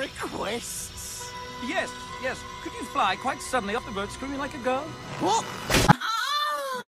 requests? Yes, yes. Could you fly quite suddenly off the boat screaming like a girl? What?